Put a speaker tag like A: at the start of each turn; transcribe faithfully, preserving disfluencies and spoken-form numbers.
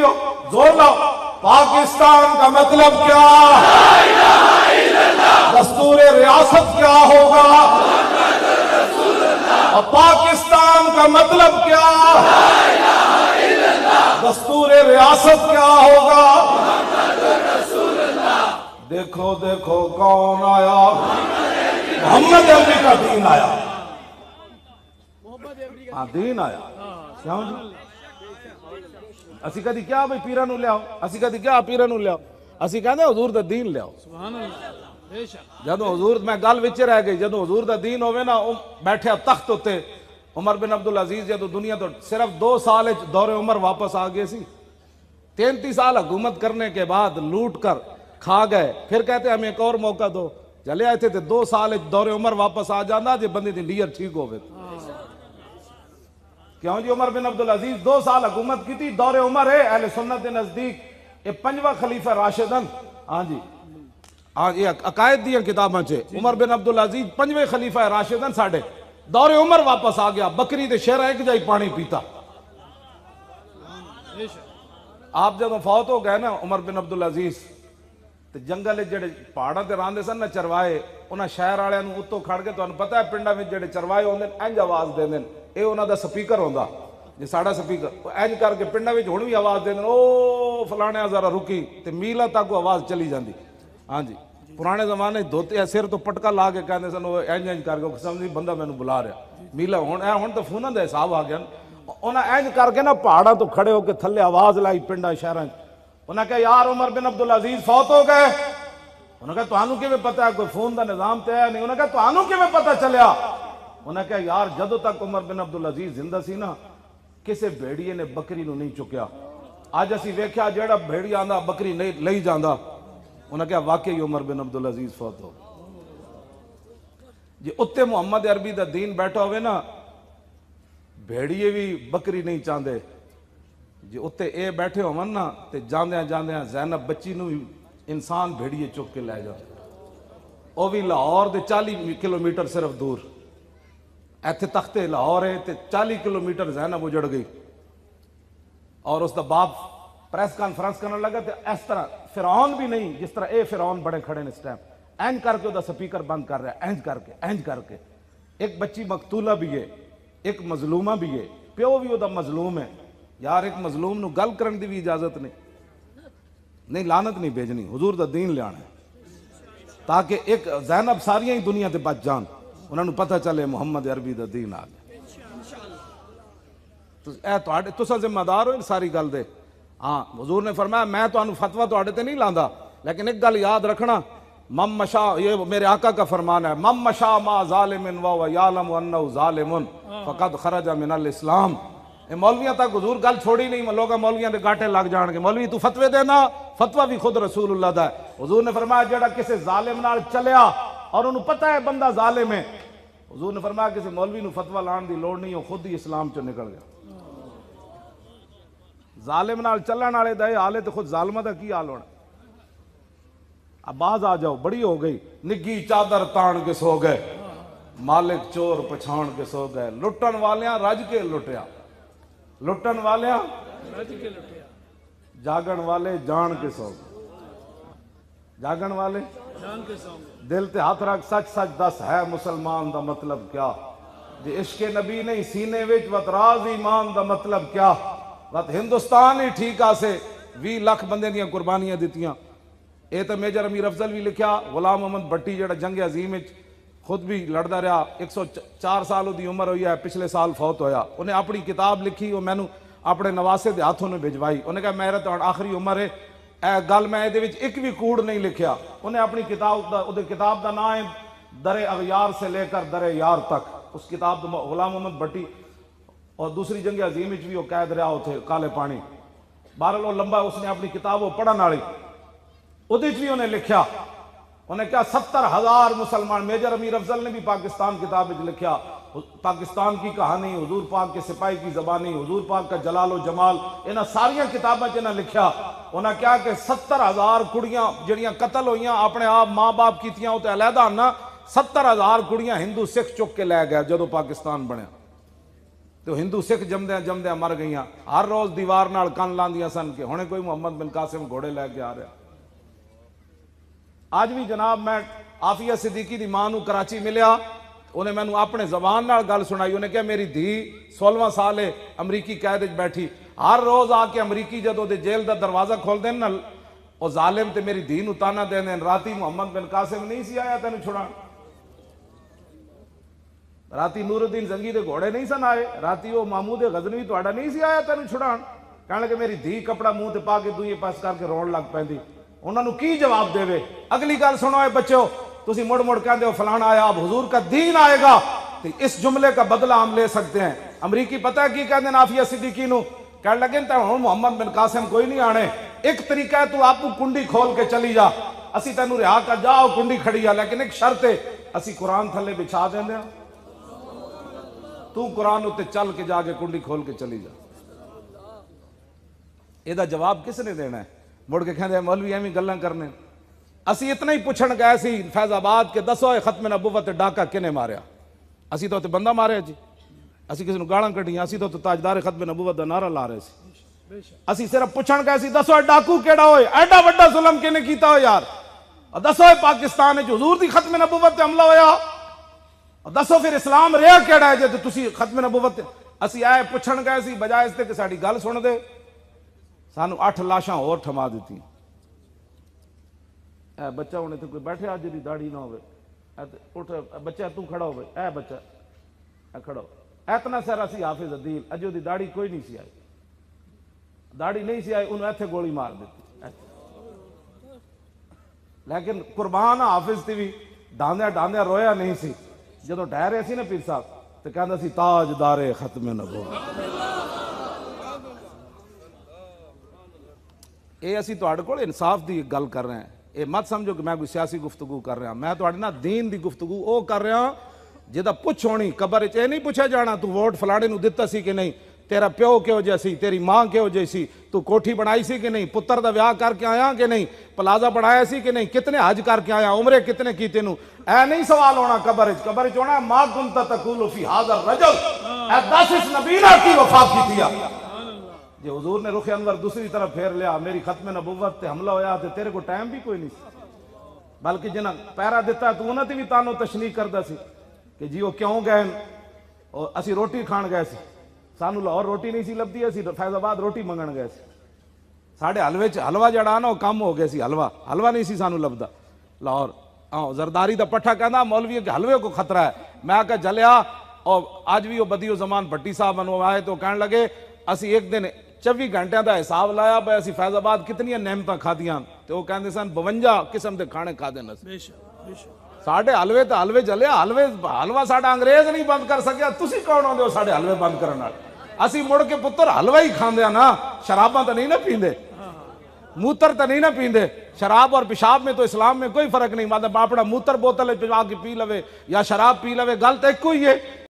A: دیتے ہو؟ زور لاؤ. پاکستان کا مطلب کیا؟ دستور ریاست کیا ہوگا؟ اور پاکستان کا مطلب کیا؟ دستور ریاست کیا ہوگا؟ دیکھو دیکھو کون آیا؟ محمد عربی کا دین آیا. ہاں دین آیا. کیوں جی؟ اسی کہتے کیا بھئی پیرہ نو لے آؤ، اسی کہتے کیا پیرہ نو لے آؤ، اسی کہتے حضور دا دین لے آؤ. جدو حضور میں گل وچ رہ گئی، جدو حضور دا دین ہوئے نا بیٹھے تخت ہوتے عمر بن عبدالعزیز جدو دنیا تو صرف دو سال دور عمر واپس آ گئے سی. تینتیس سال حکومت کرنے کے بعد لوٹ کر کھا گئے، پھر کہتے ہمیں ایک اور موقع دو. چلے آئے تھے دو سال دور عمر واپس آ جانا جی بندی دی لیئر ٹھیک ہوئے. کیوں جی عمر بن عبدالعزیز دو سال حکومت کی تھی، دور عمر ہے اہل سنت نزدیک یہ پنجواں خلیفہ راشدن. ہاں جی ہاں یہ عقائد دیا کتاباں چھے عمر بن عبدالعزیز پنجویں خلیفہ راشدن ساڑھے دور عمر واپس آ گیا. بکری دے شہرہ ایک جائی پانی پیتا. آپ جب فوت ہو گئے نا عمر بن عبدالعزیز تو جنگل جڑے پہاڑاں تے راندے سن نا چروائے انہاں شہر والے نوں اتوں کھڑ کے تانوں پتہ ہے پنڈاں وچ جڑے چروائے ہوندے انج آواز دیندے اے انہاں دا سپیکر ہوندا جی ساڑا سپیکر انج کر کے پنڈاں وچ ہن وی آواز دیندے او فلانے ذرا رکی تے میلاں تک آواز چلی جاندی. ہاں جی پرانے زمانے دھوتے سر تو پٹکا لا کے کہندے سن انج انج کر کے سمجھی بندہ مینوں بلا رہا میلا ہن اے ہن تے فوناں دا حساب آ گیا. انہاں انج کر کے نا پہاڑاں تو کھڑے ہو کے تھلے آواز لائی پنڈاں شہراں. انہاں کہا یار عمر بن عبدالعزیز فوت ہو گئے. انہوں نے کہا توانوں کیویں پتہ ہے کوئی فون دا نظام تے ہے نہیں. انہوں نے کہا توانوں کیویں پتہ چلیا. انہوں نے کہا یار جدو تک عمر بن عبدالعزیز زندہ سی نا کسے بھیڑیے نے بکری نو نہیں چکیا. آج اسی ویکھیا جیڑا بھیڑی آندا بکری نہیں لئی جاندا. انہوں نے کہا واقعی عمر بن عبدالعزیز فوت ہو جی. اتے محمد عربی دا دین بیٹھا ہوئے نا بھیڑیے بھی بکری نہیں چاندے جی. اتے اے بیٹھے ہو نا تے جاندیاں جاندیاں زینب بچی نو انسان بھیڑیے چک کے لے جاتے. او بھی لاہور دے چالی کلومیٹر صرف دور. ایتھے تختے لاہور ہے تے چالی کلومیٹر زینب اجڑ گئی. اور اس دا باپ پریس کانفرنس کرنے لگا تے اس طرح فرعون بھی نہیں جس طرح اے فرعون بڑے کھڑے نے اس ٹائم اینج کر کے او دا سپیکر بند کر رہا ہے اینج کر کے اینج کر کے. ایک بچی مقتولہ بھی ہے ایک مظلومہ بھی ہے پیو بھی او دا مظلوم ہے. یار ایک مظلوم نو گل کرن دی بھی اجازت نہیں نہیں لعنت نہیں بھیجنی. حضور دا دین لے آنا ہے تاکہ ایک زینب ساریاں ہی دنیا تے بچ جان. انہوں نے پتہ چلے محمد عربی دا دین آ گیا. تو اے تواڈے تساں ذمہ دار ہو ان ساری گل دے. ہاں حضور نے فرمایا میں تانوں فتویٰ تواڈے تے نہیں لاندا لیکن ایک گل یاد رکھنا مم مشا یہ میرے آقا کا فرمان ہے مم مشا ما ظالم و یعلم انہ ظالم فقد خرج من الاسلام. اے مولویاں تک حضور گل چھوڑی نہیں. لوگ مولویاں دے گاٹے لگ جان گے مولوی تو فتوے دینا فتوہ بھی خود رسول اللہ دا ہے. حضور نے فرمایا جڑا کسی ظالم نال چلیا اور انہوں پتہ ہے بندہ ظالم ہے حضور نے فرمایا کسی مولوی نو فتوہ لان دی لوڑ نہیں ہو خود ہی اسلام چو نکل گیا. ظالم نال چلن والے دا حال ہے تو خود ظالمہ دا کی حال ہونا. اب باز آ جاؤ بڑی ہو گئی نگی چادر تان کے سو گئے مالک چور پچھان کے سو گئے. لٹن والیاں رج کے لٹیا لٹن والیاں رج کے لٹیا جاگن والے جان کے سو گئے جاگن والے جان کے سو گئے. دل تے ہاتھ رکھ سچ سچ دس ہے مسلمان دا مطلب کیا جی عشق نبی نہیں سینے وچ وت راز ایمان دا مطلب کیا. وت ہندوستان ہی ٹھیک آسے وی لاکھ بندے دیاں قربانیاں دیتیاں. اے تو میجر امیر افضل بھی لکھیا غلام محمد بٹی جڑا جنگ عظیم وچ خود بھی لڑدا رہا ایک سو چار سال دی عمر ہوئی ہے پچھلے سال فوت ہویا. انہیں اپنی کتاب لکھی وہ مینوں اپنے نواسے دے ہاتھوں نے بھجوائی. انہیں کہا میرا تو آخری عمر ہے اے گل میں دے وچ ایک بھی کوڑ نہیں لکھیا. انہیں اپنی کتاب دا او دے کتاب دا نام ہے در اغیار سے لے کر در یار تک. اس کتاب دا غلام محمد بٹی اور دوسری جنگ عظیم وچ بھی وہ قید رہا ہوتے کالے پانی. بہرحال وہ لمبا اس نے اپنی کتاب وہ پڑھن والی ادھے بھی انہیں لکھیا. انہیں کہا ستر ہزار مسلمان میجر امیر افضل نے بھی پاکستان کتاب وچ لکھیا پاکستان کی کہانی حضور پاک کے سپاہی کی زبانی حضور پاک کا جلال و جمال انہاں ساریاں کتاباں چ انہاں لکھیا. انہاں کہا کہ ستر ہزار کڑیاں جڑیاں قتل ہوئیاں اپنے آپ ماں باپ کیتیاں تے علیحدہ نا ستر ہزار کڑیاں ہندو سکھ چک کے لے گئے جدو پاکستان بنیا. تو ہندو سکھ جمدیاں جمدیاں مر گئیاں، ہر روز دیوار نال کن لاندیاں سن کہ ہونے کوئی محمد بن قاسم گھوڑے لے کے آ رہا۔ آج بھی جناب میں عافیہ صدیقی دی ماں نو کراچی ملیا، انہیں میں نو اپنے زبان نال گل سنائی، انہیں کہا میری دھی سولہواں سال ہے امریکی قید وچ بیٹھی، ہر روز آ کے امریکی جدوں دے جیل دا دروازہ کھول دین نال او ظالم تے میری دھی نو تانا دین دین راتی محمد بن قاسم نہیں سی آیا تینوں چھڑان، راتی نور الدین زنگی دے گھوڑے نہیں سن آئے، راتی وہ محمود غزنوی تہاڈا نہیں سی آیا تینوں چھڑان، کہنے لگے میری دھی کپڑا منہ تے پا کے دوئے پاس کر کے رون لگ پیندی، انہاں نو کی جواب دے وے؟ اگلی گل سنو اے بچو، تسی مڑ مڑ کہندے ہو فلانا آیا، اب حضور کا دین آئے گا تو اس جملے کا بدلہ ہم لے سکتے ہیں۔ امریکی پتہ ہے کی کہندے عافیہ صدیقی نو؟ کہنے لگے تے ہن محمد بن قاسم کوئی نہیں آنے، ایک طریقہ ہے تو آپ کنڈی کھول کے چلی جا، اسی تینوں رہا کر جاؤ کنڈی کھڑی ہے، لیکن ایک شرط ہے اسی قرآن تھلے بچھا دیندے ہیں، تو قرآن اتے چل کے جا کے کنڈی کھول کے چلی جا۔ یہ دا جواب کس نے دینا ہے؟ مڑ کے کہندے مولوی ایویں گلاں کرنے، اسی اتنا ہی پوچھن گئے سی فیض آباد کے دسو اے ختم نبوت ڈاکہ کنے ماریا؟ اسی تو تے بندہ ماریا جی، اسی کسی نو گالاں کڈیاں، اسی تو تاجدار ختم نبوت دا نعرہ لا رہے سی، اسی صرف پوچھن گئے سی دسو اے ڈاکو کیڑا ہوئے، ایڈا وڈا ظلم کنے کیتا ہو یار، دسو اے پاکستان وچ حضور دی ختم نبوت تے حملہ ہویا، دسو پھر اسلام رہا کیڑا ہے جے تسی ختم نبوت تے؟ اسی آئے پوچھن گئے سی بجائے اس تے کہ ساڈی گل سن دے، سانو اٹھ لاشاں اور تھما دیتی، اے بچہ ہونے تے کوئی بیٹھے آج دی داڑھی نہ ہوئے، اٹھ بچہ تو کھڑا ہوئے، اے بچہ اے کھڑا ہو، اتنا سارا سی حافظ عدیل، اجو دی داڑھی کوئی نہیں سی آئی، داڑھی نہیں سی آئی، انہوں ایتھے گولی مار دیتی، لیکن قربان حافظ تی بھی ڈاندیا ڈاندیا رویا نہیں سی، جدو ڈہ رہے سی نا پیر صاحب تو کہندا سی تاجدار ختم نبوت۔ اے اسی تہاڈے کول انصاف دی گل کر رہے ہیں، اے مت سمجھو کہ میں کوئی سیاسی گفتگو کر رہا ہوں، میں تہاڈے نال دین دی گفتگو او کر رہا ہوں جدا پوچھ ہونی، قبر وچ اے نہیں پوچھا جانا تو ووٹ فلانے نو دتا سی کہ نہیں، تیرا پیو کہو جے سی، تیری ماں کہو جے سی، تو کوٹھی بنائی سی کہ نہیں، پتر دا ویاہ کر کے آیا کہ نہیں، پلازا بنایا سی کہ نہیں، کتنے حج کر کے آیا، عمرے کتنے کیتے نو، اے نہیں سوال ہونا قبر وچ، قبر وچ ہونا ما کنت تقول فی ھذا الرجل، اے دس اس نبی نے کی وفا کیتی ہے، جے حضور نے رخ انور دوسری طرف پھیر لیا، میری ختم نبوت تے حملہ ہویا تے تیرے کو ٹائم بھی کوئی نہیں سی، بلکہ جنہاں پیرا دیتا ہے تو انہاں تے بھی تانو تشنیع کردا سی کہ جی وہ کیوں گئے، اور اسی روٹی کھان گئے سی، سانو لاہور روٹی نہیں سی لبدی، اسی فیض آباد روٹی منگن گئے سی، ساڑھے حلوے چ حلوہ جڑا نا وہ کم ہو گئے سی، حلوہ حلوہ نہیں سی سانو لبدا لاہور، ہاں زرداری دا پٹھا کہندا مولوی کے حلوے کو خطرہ ہے، میں کہا جلیا، اور آج بھی وہ بدیو زمان بھٹی صاحب منو آئے تو کہنے لگے اسی ایک دن چوبی گھنٹے دا حساب لایا بھائی اسی فیض آباد کتنی نعمتاں کھادیاں، تو وہ کہندے سن بونجا قسم دے کھانے کھا دینا، ساڑھے حلوے تو حلوے جلے، حلوے حلوہ ساڑھا انگریز نہیں بند کر سکیا، تسی کون ہوندے ہو ساڑھے حلوے بند کرنا، اسی مڑ کے پتر حلوہ ہی کھاندے نا، شراباں تو نہیں نہ پیندے، موتر تو نہیں نہ پیندے، شراب اور پیشاب میں تو اسلام میں کوئی فرق نہیں، مطلب اپنا موتر بوتل پجا کے پی لوے یا شراب پی لوے، گل تو ایک ہی ہے،